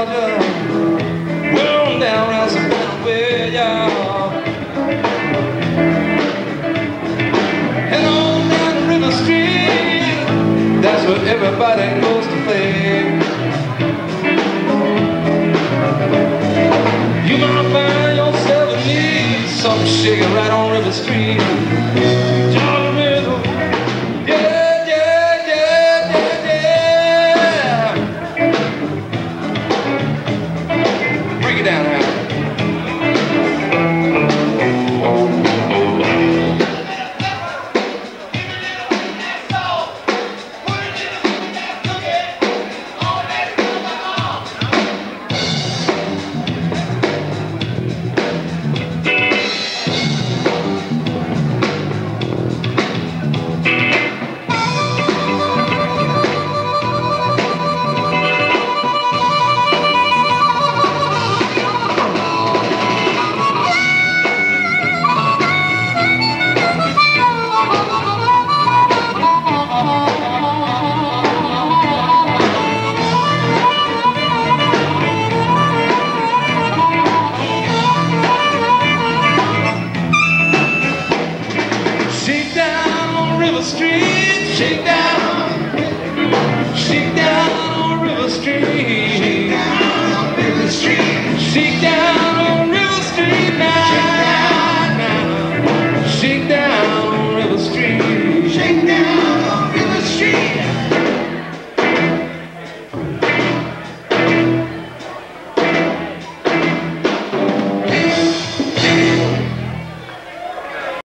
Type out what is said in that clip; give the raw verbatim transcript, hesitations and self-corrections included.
Georgia. We're on down around Savannah way, y'all. And on down the River Street, that's where everybody goes to play. You might find yourself in need, something shaking right on River Street. Georgia rhythm, yeah, yeah, yeah, yeah, yeah. Break it down now. Shake down on River Street, shake down, shake down on River Street, shake down on River Street, shake down.